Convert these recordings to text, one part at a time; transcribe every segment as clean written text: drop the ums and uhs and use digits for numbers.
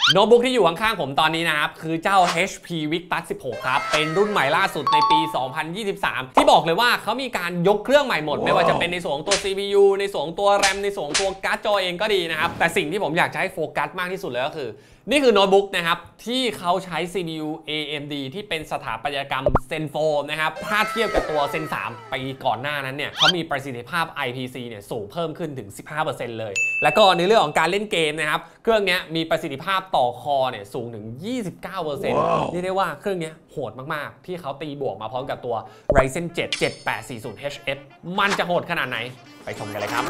โน้ตบุ๊กที่อยู่ข้างๆผมตอนนี้นะครับคือเจ้า HP Victus 16 ครับเป็นรุ่นใหม่ล่าสุดในปี 2023 ที่บอกเลยว่าเขามีการยกเครื่องใหม่หมดไม่ว่าจะเป็นในส่วนของตัว CPU ในส่วนของตัว RAM ในส่วนของตัวการ์ดจอเองก็ดีนะครับแต่สิ่งที่ผมอยากจะให้โฟกัสมากที่สุดเลยก็คือนี่คือโน้ตบุ๊กนะครับที่เขาใช้ CPU AMD ที่เป็นสถาปัตยกรรม Zen 4 นะครับถ้าเทียบกับตัว Zen 3 ปีก่อนหน้านั้นเนี่ยเขามีประสิทธิภาพ IPC เนี่ยสูงเพิ่มขึ้นถึง 15% เลยแล้วก็ในเรื่องของการเล่นเกมนะครับเครื่องนี้มีประสิทธิภาพต่อคอเนี่ยสูงถึง 29% เรียกได้ว่าเครื่องนี้โหดมากๆที่เขาตีบวกมาพร้อมกับตัว Ryzen 7 7840HS มันจะโหดขนาดไหนไปชมกันเลยครับ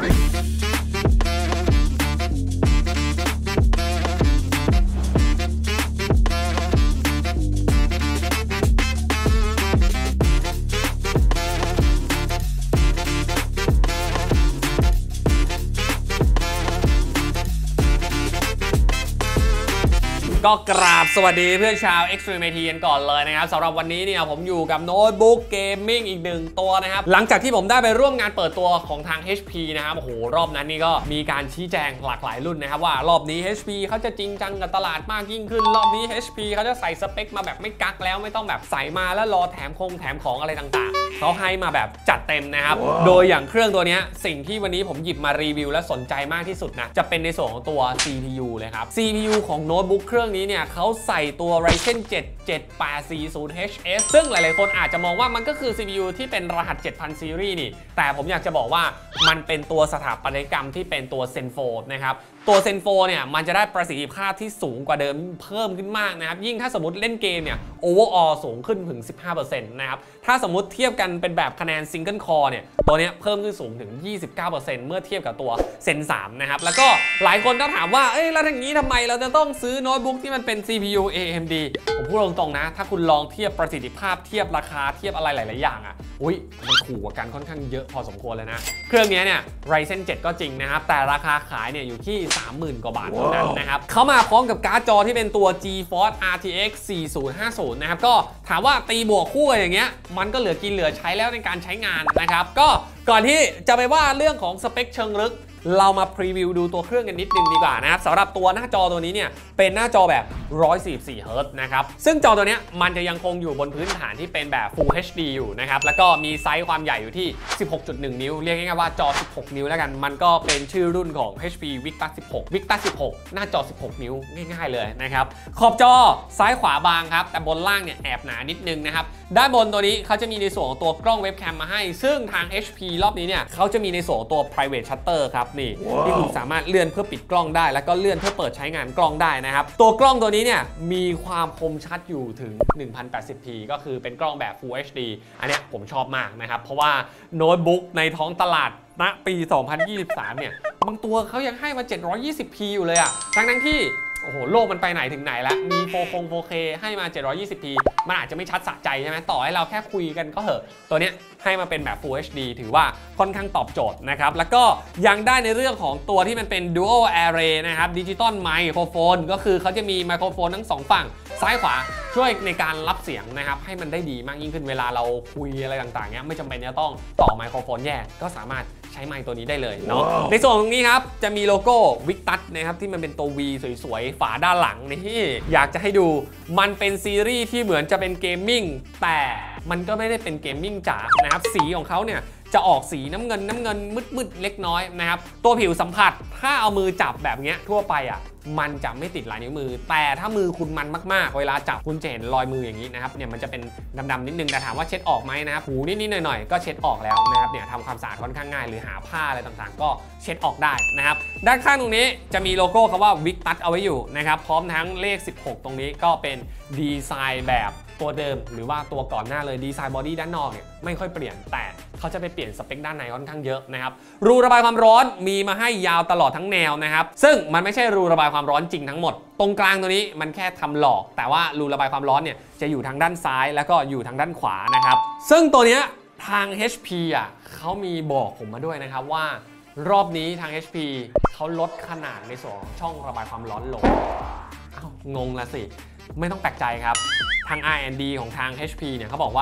ก็กราบสวัสดีเพื่อนชาว Extreme IT กันก่อนเลยนะครับสำหรับวันนี้เนี่ยผมอยู่กับโน้ตบุ๊กเกมมิ่งอีกหนึ่งตัวนะครับหลังจากที่ผมได้ไปร่วมงานเปิดตัวของทาง HP นะครับโอ้โหรอบนั้นนี่ก็มีการชี้แจงหลากหลายรุ่นนะครับว่ารอบนี้ HP เขาจะจริงจังกับตลาดมากยิ่งขึ้นรอบนี้ HP เขาจะใส่สเปคมาแบบไม่กักแล้วไม่ต้องแบบใส่มาแล้วรอแถมของอะไรต่างๆเขาให้มาแบบจัดเต็มนะครับโดยอย่างเครื่องตัวนี้สิ่งที่วันนี้ผมหยิบมารีวิวและสนใจมากที่สุดนะจะเป็นในส่วนของตัว CPU เลยครับ CPU ของโน้ตบุ๊กเครื่องนี้เนี่ยเขาใส่ตัว Ryzen 7 7840HS ซึ่งหลายๆคนอาจจะมองว่ามันก็คือ CPU ที่เป็นรหัส 7000 ซีรีส์นี่แต่ผมอยากจะบอกว่ามันเป็นตัวสถาปัตยกรรมที่เป็นตัว Zen 4 นะครับตัว Zen 4 เนี่ยมันจะได้ประสิทธิภาพที่สูงกว่าเดิมเพิ่มขึ้นมากนะครับยิ่งถ้าสมมติเล่นเกมเนี่ย overall สูงขึ้นถึง 15% นะครับถ้าสมมติเทียบกันเป็นแบบคะแนน Single Core เนี่ยตัวนี้เพิ่มขึ้นสูงถึง 29% เมื่อเทียบกับตัว Zen 3 นะครับแล้วก็หลายคนก็ถามว่าแล้วอย่างนี้ทำไมเราจะต้องซื้อโน้ตบุ๊กที่มันเป็น CPU AMD ผมพูดตรงๆนะถ้าคุณลองเทียบประสิทธิภาพเทียบราคาเทียบอะไรหลายๆอย่างอ่ะมันถูกกว่ากันค่อนข้างเยอะพอสมควรเลยนะเครื่องนี้เนี่ย Ryzen 7 ก็จริงนะครับแต่ราคาขายเนี่ยอยู่ที่ 30,000 กว่าบาทเท่านั้นนะครับเขามาพร้อมกับการ์ดจอที่เป็นตัว GeForce RTX 4050 นะครับก็ถามว่าตีบวกคู่อย่างเงี้ยมันก็เหลือกินเหลือใช้แล้วในการใช้งานนะครับก็ก่อนที่จะไปว่าเรื่องของสเปคเชิงลึกเรามาพรีวิวดูตัวเครื่องกันนิดนึงดีกว่านะครับสำหรับตัวหน้าจอตัวนี้เนี่ยเป็นหน้าจอแบบ 144 Hz นะครับซึ่งจอตัวนี้มันจะยังคงอยู่บนพื้นฐานที่เป็นแบบ Full HD อยู่นะครับแล้วก็มีไซส์ความใหญ่อยู่ที่ 16.1 นิ้วเรียกง่ายๆว่าจอ 16 นิ้วแล้วกันมันก็เป็นชื่อรุ่นของ HP Victus 16 Victus 16 หน้าจอ 16 นิ้วง่ายๆเลยนะครับขอบจอซ้ายขวาบางครับแต่บนล่างเนี่ยแอบหนานิดนึงนะครับด้านบนตัวนี้เขาจะมีในส่วนของตัวกล้องเว็บแคมมาให้ซึ่งทาง HP รอบนี้เนี่ยเขาจะมีในส่วนของตัว private shutter ครับนี่ที่คุณสามารถเลื่อนเพื่อปิดกล้องได้แล้วก็เลื่อนเพื่อเปิดใช้งานกล้องได้นะครับตัวกล้องตัวนี้เนี่ยมีความคมชัดอยู่ถึง 1080p ก็คือเป็นกล้องแบบ Full HD อันนี้ผมชอบมากนะครับเพราะว่าโน้ตบุ๊กในท้องตลาดณปี 2023 เนี่ยบางตัวเขายังให้มา 720p อยู่เลยอะทั้งที่โอ้โหโลกมันไปไหนถึงไหนแล้วมี 4K ให้มา 720p มันอาจจะไม่ชัดสะใจใช่ไหมต่อให้เราแค่คุยกันก็เหอะตัวเนี้ยให้มาเป็นแบบ Full HD ถือว่าค่อนข้างตอบโจทย์นะครับแล้วก็ยังได้ในเรื่องของตัวที่มันเป็น Dual Array นะครับ Digital Microphone ก็คือเขาจะมีไมโครโฟนทั้ง2ฝั่งซ้ายขวาช่วยในการรับเสียงนะครับให้มันได้ดีมากยิ่งขึ้นเวลาเราคุยอะไรต่างๆเนี้ยไม่จำเป็นจะต้องต่อไมโครโฟนแยกก็สามารถใช้ไมค์ตัวนี้ได้เลยเนาะในส่วนตรงนี้ครับจะมีโลโก้ Victus นะครับที่มันเป็นตัว V สวยๆฝาด้านหลังนี่อยากจะให้ดูมันเป็นซีรีส์ที่เหมือนจะเป็นเกมมิ่งแต่มันก็ไม่ได้เป็นเกมมิ่งจ๋านะครับสีของเขาเนี่ยจะออกสีน้ำเงินมืดๆเล็กน้อยนะครับตัวผิวสัมผัสถ้าเอามือจับแบบนี้ทั่วไปอ่ะมันจะไม่ติดลายนิ้วมือแต่ถ้ามือคุณมันมากๆเวลาจับคุณจะเห็นรอยมืออย่างนี้นะครับเนี่ยมันจะเป็นดำๆนิดนึงแต่ถามว่าเช็ดออกไหมนะครับหูนิดๆหน่อยๆก็เช็ดออกแล้วนะครับเนี่ยทำความสะอาดค่อนข้างง่ายหรือหาผ้าอะไรต่างๆก็เช็ดออกได้นะครับด้านข้างตรงนี้จะมีโลโก้คำว่า Victus เอาไว้อยู่นะครับพร้อมทั้งเลข 16 ตรงนี้ก็เป็นดีไซน์แบบตัวเดิมหรือว่าตัวก่อนหน้าเลยดีไซน์บอดี้ด้านนอกเนี่ยไม่ค่อยเปลี่ยนแต่เขาจะไปเปลี่ยนสเปคด้านในค่อนข้างเยอะนะครับรูระบายความร้อนมีมาให้ยาวตลอดทั้งแนวนะครับซึ่งมันไม่ใช่รูระบายความร้อนจริงทั้งหมดตรงกลางตัวนี้มันแค่ทำหลอกแต่ว่ารูระบายความร้อนเนี่ยจะอยู่ทางด้านซ้ายแล้วก็อยู่ทางด้านขวานะครับซึ่งตัวเนี้ยทาง HP อ่ะเขามีบอกผมมาด้วยนะครับว่ารอบนี้ทาง HP เขาลดขนาดในส่วนช่องระบายความร้อนลงงงละสิไม่ต้องแปลกใจครับทาง R&D ของทาง HP เนี่ยเขาบอกว่า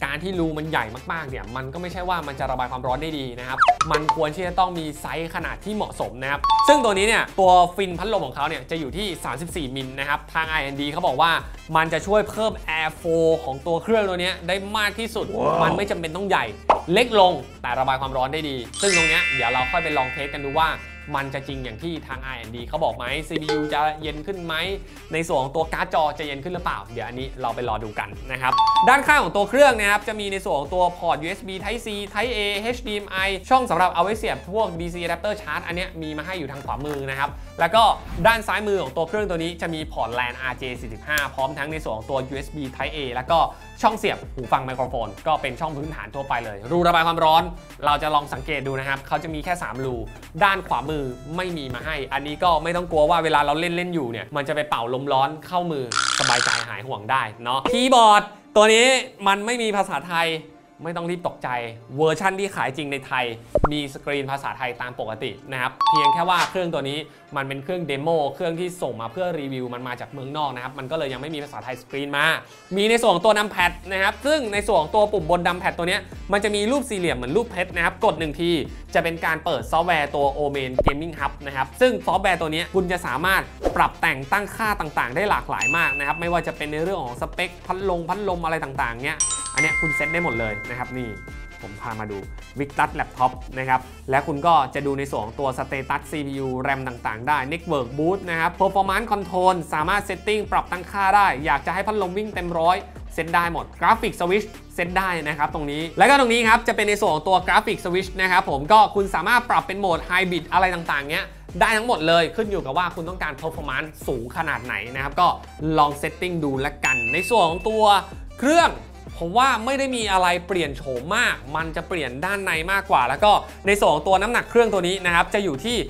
การที่รูมันใหญ่มากๆเนี่ยมันก็ไม่ใช่ว่ามันจะระบายความร้อนได้ดีนะครับมันควรที่จะต้องมีไซส์ขนาดที่เหมาะสมนะครับซึ่งตัวนี้เนี่ยตัวฟินพัดลมของเขาเนี่ยจะอยู่ที่34มิลนะครับทาง R&D เขาบอกว่ามันจะช่วยเพิ่ม Air Flow ของตัวเครื่องตัวนี้ได้มากที่สุด มันไม่จำเป็นต้องใหญ่เล็กลงแต่ระบายความร้อนได้ดีซึ่งตรงนี้เดี๋ยวเราค่อยไปลองเทสกันดูว่ามันจะจริงอย่างที่ทาง R&D เขาบอกไหม CPU จะเย็นขึ้นไหมในส่วนของตัวการ์ดจอจะเย็นขึ้นหรือเปล่าเดี๋ยวอันนี้เราไปรอดูกันนะครับด้านข้างของตัวเครื่องนะครับจะมีในส่วนของตัวพอร์ต USB Type C Type A HDMI ช่องสำหรับเอาไว้เสียบพวก DC adapter charge อันนี้มีมาให้อยู่ทางขวามือนะครับแล้วก็ด้านซ้ายมือของตัวเครื่องตัวนี้จะมีพอร์ต LAN RJ45 พร้อมทั้งในส่วนของตัว USB Type A แล้วก็ช่องเสียบหูฟังไมโครโฟนก็เป็นช่องพื้นฐานทั่วไปเลยรูระบายความร้อนเราจะลองสังเกตดูนะครับเขาจะมีแค่3รูด้านขวามือไม่มีมาให้อันนี้ก็ไม่ต้องกลัวว่าเวลาเราเล่นอยู่เนี่ยมันจะไปเป่าลมร้อนเข้ามือสบายใจหายห่วงได้เนาะคีย์บอร์ดตัวนี้มันไม่มีภาษาไทยไม่ต้องรีบตกใจเวอร์ชั่นที่ขายจริงในไทยมีสกรีนภาษาไทยตามปกตินะครับเพียงแค่ว่าเครื่องตัวนี้มันเป็นเครื่องเดโมเครื่องที่ส่งมาเพื่อรีวิวมันมาจากเมืองนอกนะครับมันก็เลยยังไม่มีภาษาไทยสกรีนมามีในส่วนของตัวนัมแพดนะครับซึ่งในส่วนของตัวปุ่มบนนัมแพดตัวนี้มันจะมีรูปสี่เหลี่ยมเหมือนรูปเพชรนะครับกด1ทีจะเป็นการเปิดซอฟต์แวร์ตัว Omen Gaming Hub นะครับซึ่งซอฟต์แวร์ตัวนี้คุณจะสามารถปรับแต่งตั้งค่าต่างๆได้หลากหลายมากนะครับไม่ว่าจะเป็นในเรื่องของสเปคพัดลมอะไรต่างๆเนี้ยอันนี้คุณเซตได้หมดเลยนะครับนี่ผมพามาดู Victus Laptop นะครับและคุณก็จะดูในส่วนของตัว Status CPU RAM ต่างๆได้ Network Boot นะครับ Performance Control สามารถเซตติ้งปรับตั้งค่าได้อยากจะให้พัดลมวิ่งเต็มร้อยเซตได้หมด Graphic Switch เซตได้นะครับตรงนี้แล้วก็ตรงนี้ครับจะเป็นในส่วนของตัว Graphic Switch นะครับผมก็คุณสามารถปรับเป็นโหมด Hybrid อะไรต่างๆเนี้ยได้ทั้งหมดเลยขึ้นอยู่กับว่าคุณต้องการ Performance สูงขนาดไหนนะครับก็ลองเซตติ้งดูละกันในส่วนของตัวเครื่องผมว่าไม่ได้มีอะไรเปลี่ยนโฉมมากมันจะเปลี่ยนด้านในมากกว่าแล้วก็ในส่วนของตัวน้ำหนักเครื่องตัวนี้นะครับจะอยู่ที่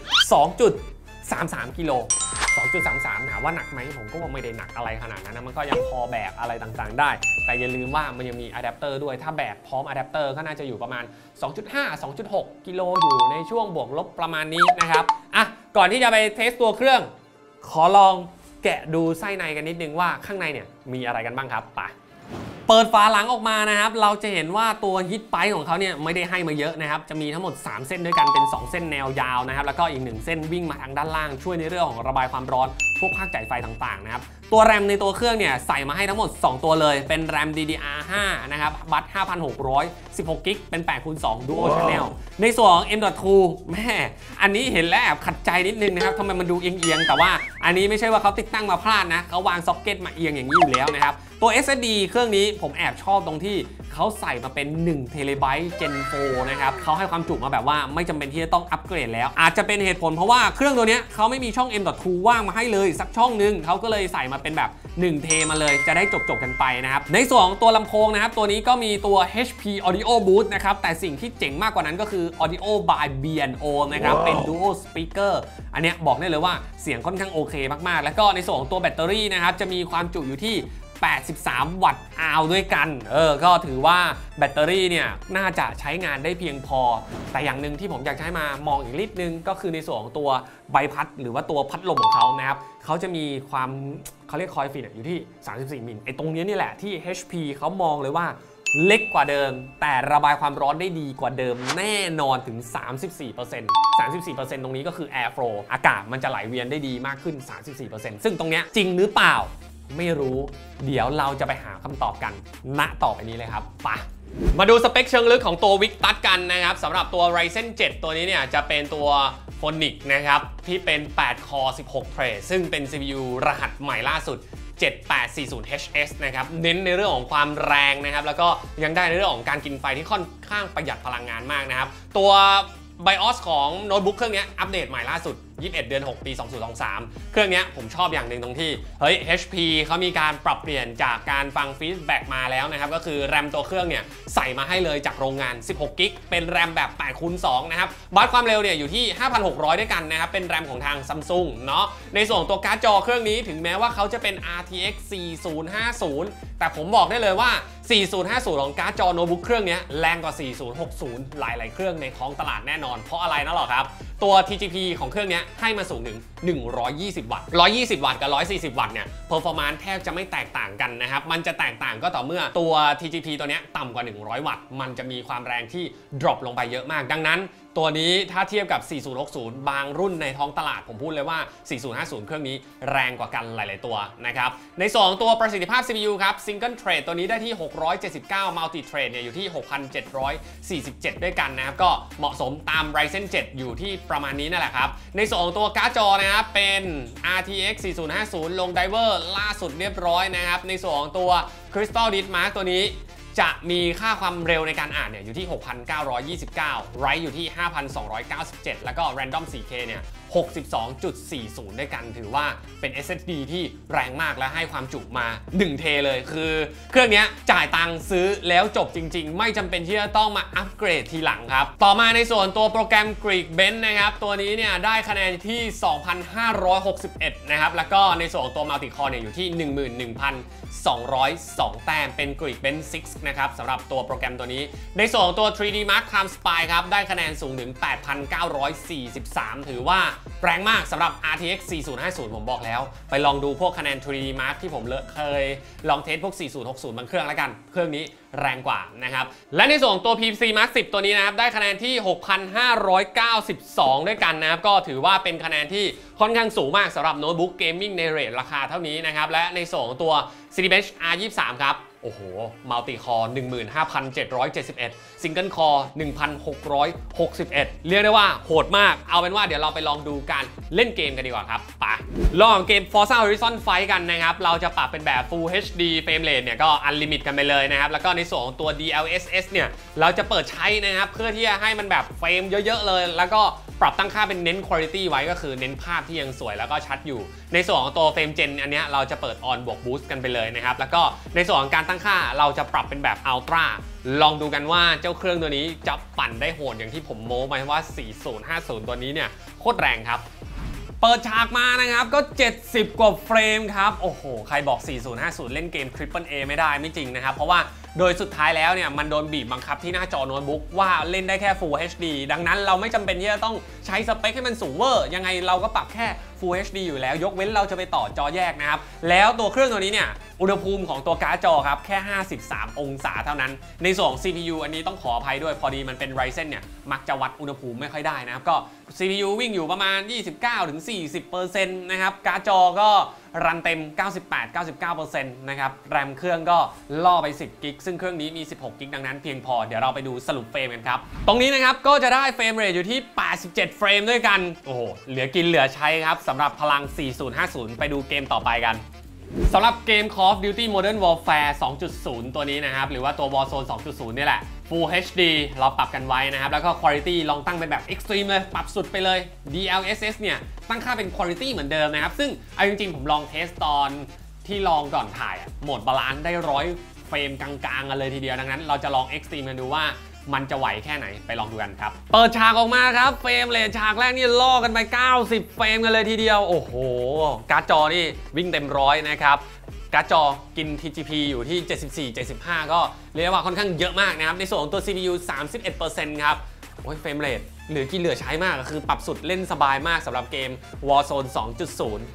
2.33 กิโล 2.33 ถามว่าหนักไหมผมก็ว่าไม่ได้หนักอะไรขนาดนั้นนะมันก็ยังพอแบกอะไรต่างๆได้แต่อย่าลืมว่ามันยังมีอะแดปเตอร์ด้วยถ้าแบกพร้อมอะแดปเตอร์ก็น่าจะอยู่ประมาณ 2.5 2.6 กิโลอยู่ในช่วงบวกลบประมาณนี้นะครับอ่ะก่อนที่จะไปเทสตัวเครื่องขอลองแกะดูไส้ในกันนิดนึงว่าข้างในเนี่ยมีอะไรกันบ้างครับไปเปิดฝาหลังออกมานะครับเราจะเห็นว่าตัวฮิตไปของเขาเนี่ยไม่ได้ให้มาเยอะนะครับจะมีทั้งหมด3เส้นด้วยกันเป็น2เส้นแนวยาวนะครับแล้วก็อีก1เส้นวิ่งมาทางด้านล่างช่วยในเรื่องของระบายความร้อนพวกภาคจ่ายไฟต่างๆนะครับตัวแรมในตัวเครื่องเนี่ยใส่มาให้ทั้งหมด2ตัวเลยเป็นแรม DDR5 นะครับบัต5,616 กิกเป็น8x2 Dual Channel ในส่วนของ M.2 แม่อันนี้เห็นแล้วแอบขัดใจนิดนึงนะครับทำไมมันดูเอียงๆแต่ว่าอันนี้ไม่ใช่ว่าเขาติดตั้งมาพลาดนะเขาวางซ็อกเก็ตมาเอียงอย่างนี้อยู่แล้วนะครับตัว SSD เครื่องนี้ผมแอบชอบตรงที่เขาใส่มาเป็น1 TB Gen 4 นะครับเขาให้ความจุมาแบบว่าไม่จำเป็นที่จะต้องอัปเกรดแล้วอาจจะเป็นเหตุผลเพราะว่าเครื่องตัวนี้เขาไม่มีช่อง M.2 ว่างมาให้เลยสักช่องนึงเขาก็เลยใส่มาเป็นแบบ1 เทมาเลยจะได้จบกันไปนะครับในส่วนของตัวลำโพงนะครับตัวนี้ก็มีตัว HP Audio Boost นะครับแต่สิ่งที่เจ๋งมากกว่านั้นก็คือ Audio by B&O นะครับเป็น Dual Speaker อันเนี้ยบอกได้เลยว่าเสียงค่อนข้างโอเคมากๆแล้วก็ในส่วนของตัวแบตเตอรี่นะครับจะมีความจุอยู่ที่83 วัตต์อาวด้วยกันก็ถือว่าแบตเตอรี่เนี่ยน่าจะใช้งานได้เพียงพอแต่อย่างหนึ่งที่ผมอยากให้มามองอีกนิดนึงก็คือในส่วนของตัวใบพัดหรือว่าตัวพัดลมของเขานะครับเขาจะมีความเขาเรียกคอยฟิตอยู่ที่34มิลไอ้ตรงนี้นี่แหละที่ HP เขามองเลยว่าเล็กกว่าเดิมแต่ระบายความร้อนได้ดีกว่าเดิมแน่นอนถึง 34% ตรงนี้ก็คือ Air Flow อากาศมันจะไหลเวียนได้ดีมากขึ้น 34% ซึ่งตรงเนี้ยจริงหรือเปล่าไม่รู้เดี๋ยวเราจะไปหาคำตอบกันณต่อไปนี้เลยครับไปมาดูสเปคเชิงลึกของตัว Victus กันนะครับสำหรบตัว Ryzen 7 ตัวนี้เนี่ยจะเป็นตัว Phonics นะครับที่เป็น8 Core 16 Thread ซึ่งเป็น CPU รหัสใหม่ล่าสุด 7840HS นะครับเน้นในเรื่องของความแรงนะครับแล้วก็ยังได้ในเรื่องของการกินไฟที่ค่อนข้างประหยัดพลังงานมากนะครับตัว BIOS ของโน้ตบุ๊กเครื่องนี้อัปเดตใหม่ล่าสุด21 เดือน 6 ปี 2023 เครื่องนี้ผมชอบอย่างหนึ่งตรงที่เฮ้ย HP เขามีการปรับเปลี่ยนจากการฟังฟีดแบ็กมาแล้วนะครับก็คือแรมตัวเครื่องเนี่ยใส่มาให้เลยจากโรงงาน16 กิกเป็นแรมแบบ8x2 นะครับบัสความเร็วเนี่ยอยู่ที่ 5,600 ด้วยกันนะครับเป็นแรมของทาง Samsung เนาะในส่วนตัวการ์ดจอเครื่องนี้ถึงแม้ว่าเขาจะเป็น RTX 4050 แต่ผมบอกได้เลยว่า 4050 ของการ์ดจอโน้ตบุ๊กเครื่องนี้แรงกว่า 4060 หลายๆเครื่องในท้องตลาดแน่นอนเพราะอะไรนะหรอครับตัว TGP ของเครื่องนี้ให้มาสูงถึง120 วัตต์120 วัตต์กับ140 วัตต์เนี่ยเพอร์ฟอร์มานซ์แทบจะไม่แตกต่างกันนะครับมันจะแตกต่างก็ต่อเมื่อตัว TGP ตัวนี้ต่ำกว่า100 วัตต์มันจะมีความแรงที่ drop ลงไปเยอะมากดังนั้นตัวนี้ถ้าเทียบกับ 4060 บางรุ่นในท้องตลาดผมพูดเลยว่า 4050 เครื่องนี้แรงกว่ากันหลายๆตัวนะครับในส่วนของตัวประสิทธิภาพ CPU ครับ Single Thread ตัวนี้ได้ที่679 Multi Thread เนี่ยอยู่ที่6,747ด้วยกันนะครับก็เหมาะสมตาม Ryzen 7 อยู่ที่ประมาณนี้นั่นแหละครับในส่วนของตัวการ์ดจอนะครับเป็น RTX 4050 ลงไดเวอร์ล่าสุดเรียบร้อยนะครับในส่วนของตัว Crystal Diskmark ตัวนี้จะมีค่าความเร็วในการอ่านเนี่ยอยู่ที่ 6,929 Write อยู่ที่ 5,297 แล้วก็ Random 4K เนี่ย 62.40 ด้วยกันถือว่าเป็น SSD ที่แรงมากและให้ความจุมา1 เทเลยคือเครื่องนี้จ่ายตังค์ซื้อแล้วจบจริงๆไม่จำเป็นที่จะต้องมาอัปเกรดทีหลังครับต่อมาในส่วนตัวโปรแกรม Geekbench นะครับตัวนี้เนี่ยได้คะแนนที่ 2,561 นะครับแล้วก็ในส่วนของตัว Multi Core เนี่ยอยู่ที่ 11,202 แต้มเป็น Geekbench 6 นะครับสำหรับตัวโปรแกรมตัวนี้ในส่วนของตัว 3D Mark Time Spy ครับได้คะแนนสูงถึง 8,943 ถือว่าแรงมากสำหรับ RTX 4050 ผมบอกแล้วไปลองดูพวกคะแนน 3D Mark ที่ผมเคยลองเทสพวก 4060 บางเครื่องแล้วกันเครื่องนี้แรงกว่านะครับและในส่วนของตัว PC Mark 10 ตัวนี้นะครับได้คะแนนที่ 6,592 ด้วยกันนะครับก็ถือว่าเป็นคะแนนที่ค่อนข้างสูงมากสำหรับโน้ตบุ๊กเกมมิ่งในเรทราคาเท่านี้นะครับและในส่วนของตัว Cinebench R23 ครับโอ้โห Multi Core 15,771 Single Core 1,661 เรียกได้ว่าโหดมากเอาเป็นว่าเดี๋ยวเราไปลองดูการเล่นเกมกันดีกว่าครับไปลองเกม Forza Horizon Fight กันนะครับเราจะปรับเป็นแบบ Full HD Frame Rate เนี่ยก็ Unlimit กันไปเลยนะครับแล้วก็ในส่วนของตัว DLSS เนี่ยเราจะเปิดใช้นะครับเพื่อที่จะให้มันแบบเฟรมเยอะๆเลยแล้วก็ปรับตั้งค่าเป็นเน้น Quality ไว้ก็คือเน้นภาพที่ยังสวยแล้วก็ชัดอยู่ในส่วนของตัว Frame Gen อันนี้เราจะเปิด On บวก Boost กันไปเลยนะครับแล้วก็ในส่วนของการตั้งค่าเราจะปรับเป็นแบบ Ultra ลองดูกันว่าเจ้าเครื่องตัวนี้จะปั่นได้โหดอย่างที่ผมโม้ไปว่า 4050 ตัวนี้เนี่ยโคตรแรงครับเปิดฉากมานะครับก็70 กว่าเฟรมครับโอ้โหใครบอก 4050 เล่นเกม Triple A ไม่ได้ไม่จริงนะครับเพราะว่าโดยสุดท้ายแล้วเนี่ยมันโดนบีบบังคับที่หน้าจอโน้ตบุ๊กว่าเล่นได้แค่ Full HD ดังนั้นเราไม่จำเป็นที่จะต้องใช้สเปคให้มันสูงเวอร์ยังไงเราก็ปรับแค่ Full HD อยู่แล้วยกเว้นเราจะไปต่อจอแยกนะครับแล้วตัวเครื่องตัวนี้เนี่ยอุณหภูมิของตัวการ์ดจอครับแค่53 องศาเท่านั้นในส่วนของ CPU อันนี้ต้องขออภัยด้วยพอดีมันเป็น Ryzen เนี่ยมักจะวัดอุณหภูมิไม่ค่อยได้นะครับก็ CPU วิ่งอยู่ประมาณ 29-40% นะครับการ์ดจอก็รันเต็ม 98-99% นะครับแรมเครื่องก็ล่อไป10 กิกซึ่งเครื่องนี้มี16 กิกดังนั้นเพียงพอเดี๋ยวเราไปดูสรุปเฟรมกันครับตรงนี้นะครับก็จะได้เฟรมเรทอยู่ที่87 เฟรมด้วยกันโอ้โหเหลือกินเหลือใช้ครับสำหรับพลัง 4050 ไปดูเกมต่อไปกันสำหรับเกม Call of Duty Modern Warfare 2.0 ตัวนี้นะครับหรือว่าตัว Warzone 2.0 นี่แหละ Full HD เราปรับกันไว้นะครับแล้วก็ Quality ลองตั้งเป็นแบบ Extreme เลยปรับสุดไปเลย DLSS เนี่ยตั้งค่าเป็น Quality เหมือนเดิมนะครับซึ่งเอาจริงๆผมลองเทสตอนที่ลองก่อนถ่ายโหมดบาลานซ์ได้100 เฟรมกลางๆกันเลยทีเดียวดังนั้นเราจะลอง Extreme กันดูว่ามันจะไหวแค่ไหนไปลองดูกันครับเปิดฉากออกมาครับเฟรมเรทฉากแรกนี่ล่อกันไป90 เฟรมกันเลยทีเดียวโอ้โหการ์ดจอนี่วิ่งเต็มร้อยนะครับการ์ดจอกิน TGP อยู่ที่ 74-75 ก็เรียกว่าค่อนข้างเยอะมากนะครับในส่วนของตัว CPU 31% ครับโอ้ยเฟรมเรทเหลือกินเหลือใช้มากคือปรับสุดเล่นสบายมากสำหรับเกม Warzone 2.0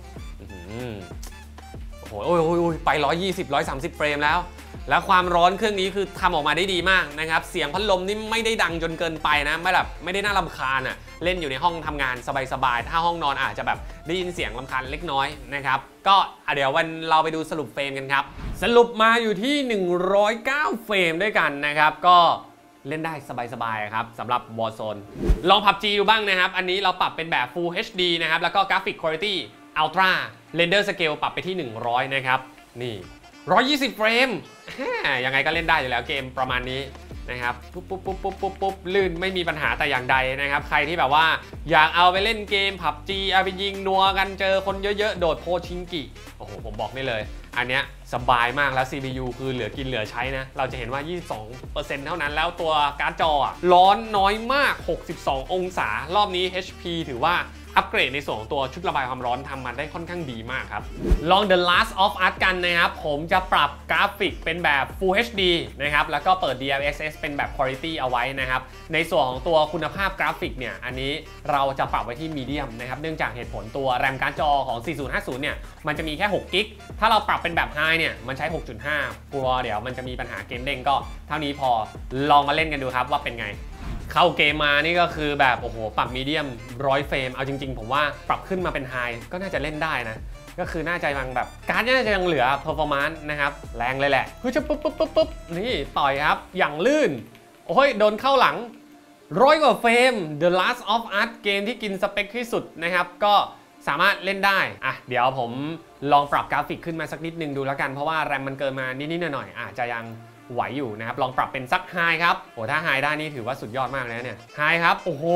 โอ้โหไป120-130 เฟรมแล้วความร้อนเครื่องนี้คือทำออกมาได้ดีมากนะครับเสียงพัดลมนี่ไม่ได้ดังจนเกินไปนะไม่ได้น่ารำคาญเล่นอยู่ในห้องทำงานสบายๆถ้าห้องนอนอาจจะแบบได้ยินเสียงรำคาญเล็กน้อยนะครับก็เดี๋ยววันเราไปดูสรุปเฟรมกันครับสรุปมาอยู่ที่109 เฟรมด้วยกันนะครับก็เล่นได้สบายๆครับสำหรับ Warzone ลอง PUBG ดูบ้างนะครับอันนี้เราปรับเป็นแบบ Full HD นะครับแล้วก็ Graphic Quality Ultra Render Scale ปรับไปที่100นะครับนี่120 เฟรมยังไงก็เล่นได้อยู่แล้วเกมประมาณนี้นะครับปุ๊บลื่นไม่มีปัญหาแต่อย่างใดนะครับใครที่แบบว่าอยากเอาไปเล่นเกม PUBG เอาไปยิงนัวกันเจอคนเยอะๆโดดโพชิงกิโอ้โหผมบอกได้เลยอันเนี้ยสบายมากแล้ว CPU คือเหลือกินเหลือใช้นะเราจะเห็นว่า 22% เท่านั้นแล้วตัวการ์ดจอร้อนน้อยมาก62 องศารอบนี้ HP ถือว่าอัปเกรดในส่วนของตัวชุดระบายความร้อนทำมาได้ค่อนข้างดีมากครับลอง The Last of Us กันนะครับผมจะปรับกราฟิกเป็นแบบ Full HD นะครับแล้วก็เปิด DLSS เป็นแบบ Quality เอาไว้นะครับในส่วนของตัวคุณภาพกราฟิกเนี่ยอันนี้เราจะปรับไว้ที่ Medium นะครับเนื่องจากเหตุผลตัวแรมการ์ดจอของ 4050 เนี่ยมันจะมีแค่6 กิกถ้าเราปรับเป็นแบบ High เนี่ยมันใช้ 6.5 กลัวเดี๋ยวมันจะมีปัญหาเกมเด้งก็เท่านี้พอลองมาเล่นกันดูครับว่าเป็นไงเข้าเกมมานี่ก็คือแบบโอ้โหปรับมีเดียม100 เฟรมเอาจริงๆผมว่าปรับขึ้นมาเป็นไฮก็น่าจะเล่นได้นะก็คือน่าจะยังแบบการ์ดน่าจะยังเหลือ performance นะครับแรงเลยแหละเฮ้ยจะปุ๊บนี่ต่อยครับอย่างลื่นโอ้ยโดนเข้าหลัง100 กว่าเฟรม The Last of Us เกมที่กินสเปคที่สุดนะครับก็สามารถเล่นได้อ่ะเดี๋ยวผมลองปรับกราฟิกขึ้นมาสักนิดนึงดูแล้วกันเพราะว่าแรมมันเกินมานิดๆหน่อยๆอาจจะยังไหวอยู่นะครับลองปรับเป็นสักไฮครับโอ้ถ้าไฮได้นี่ถือว่าสุดยอดมากเลยเนี่ยไฮครับโอ้โห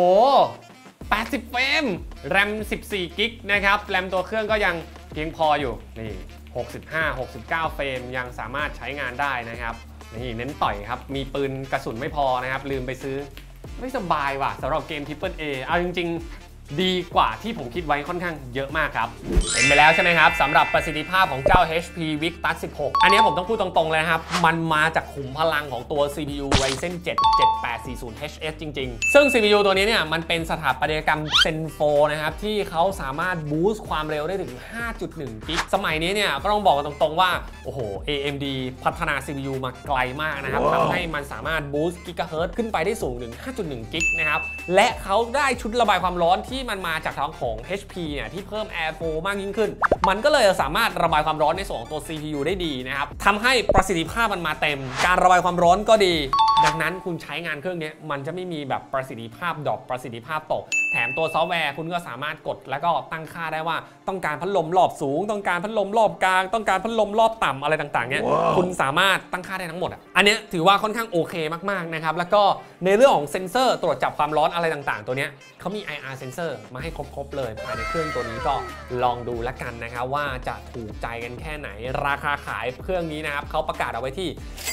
80 เฟรมแรม14 กิกนะครับแรมตัวเครื่องก็ยังเพียงพออยู่นี่65-69 เฟรมยังสามารถใช้งานได้นะครับนี่เน้นต่อยครับมีปืนกระสุนไม่พอนะครับลืมไปซื้อไม่สบายว่ะสำหรับเกม Triple A เอาจริงๆดีกว่าที่ผมคิดไว้ค่อนข้างเยอะมากครับเห็นไปแล้วใช่ไหมครับสำหรับประสิทธิภาพของเจ้า HP Victus 16 อันนี้ผมต้องพูดตรงๆเลยนะครับมันมาจากขุมพลังของตัว CPU Ryzen 7 7840HS จริงๆซึ่ง CPU ตัวนี้เนี่ยมันเป็นสถาปัตยกรรม Zen 4 นะครับที่เขาสามารถบูสต์ความเร็วได้ถึง 5.1 กิกสมัยนี้เนี่ยก็ต้องบอกกันตรงๆว่าโอ้โห AMD พัฒนา CPU มาไกลมากนะครับทำให้มันสามารถบูสต์กิกะเฮิรตซ์ขึ้นไปได้สูงถึง 5.1 กิกนะครับและเขาได้ชุดระบายความร้อนที่มันมาจากทางของ HP เนี่ยที่เพิ่ม Airflow มากยิ่งขึ้นมันก็เลยสามารถระบายความร้อนในส่วนของตัว CPU ได้ดีนะครับทำให้ประสิทธิภาพมันมาเต็มการระบายความร้อนก็ดีดังนั้นคุณใช้งานเครื่องนี้มันจะไม่มีแบบประสิทธิภาพดรอปประสิทธิภาพตกแถมตัวซอฟต์แวร์คุณก็สามารถกดแล้วก็ตั้งค่าได้ว่าต้องการพัดลมรอบสูงต้องการพัดลมรอบกลางต้องการพัดลมรอบต่ำอะไรต่างๆเนี่ยคุณสามารถตั้งค่าได้ทั้งหมดอันนี้ถือว่าค่อนข้างโอเคมากๆนะครับแล้วก็ในเรื่องของเซ็นเซอร์ตรวจจับความร้อนอะไรต่างๆตัวนี้เขามี IR เซนเซอร์มาให้ครบๆเลยภายในเครื่องตัวนี้ก็ลองดูแล้วกันนะครับว่าจะถูกใจกันแค่ไหนราคาขายเครื่องนี้นะครับเขาประกาศเอาไว้ที่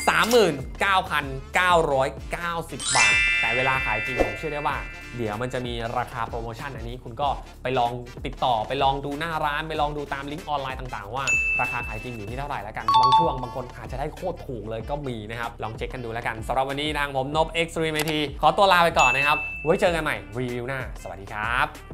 39,990 บาทแต่เวลาขายจริงผมเชื่อได้ว่าเดี๋ยวมันจะมีราคาโปรโมชั่นอันนี้คุณก็ไปลองติดต่อไปลองดูหน้าร้านไปลองดูตามลิงก์ออนไลน์ต่างๆว่าราคาขายจริงอยู่ที่เท่าไหร่แล้วกันบางช่วงบางคนอาจจะได้โคตรถูกเลยก็มีนะครับลองเช็คกันดูแล้วกันสำหรับวันนี้ทางผมนพ Extreme IT ขอตัวลาไปก่อนนะครับไว้เจอกันใหม่รีวิวหน้าสวัสดีครับ